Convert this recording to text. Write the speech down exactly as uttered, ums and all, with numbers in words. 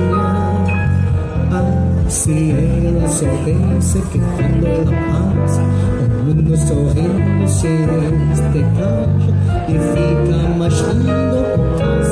Ah, se ela soubesse que quando ela passa, o mundo sorrindo se estrecaja e fica mais lindo por causa